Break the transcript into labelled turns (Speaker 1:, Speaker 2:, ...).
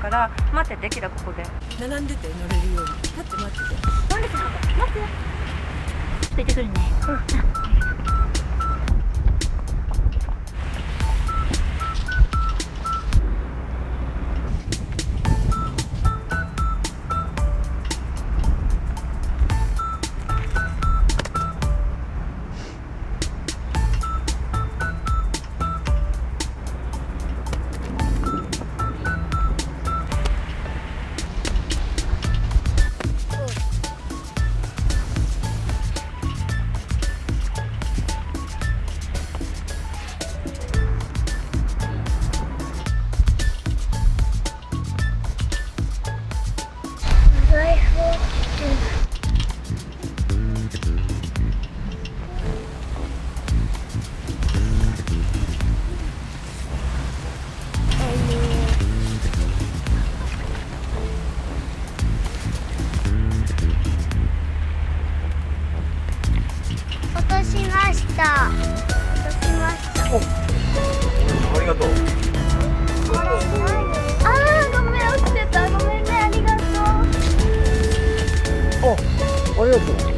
Speaker 1: から、待って、できたらここで
Speaker 2: 並んでて乗れるように。立って待ってて。
Speaker 1: なんで待って
Speaker 3: ついてくるね。
Speaker 4: 落としました。
Speaker 5: ありがとう。
Speaker 4: あー、ごめん、落ちてた。ごめんね、ありがとう。
Speaker 5: ありがとう。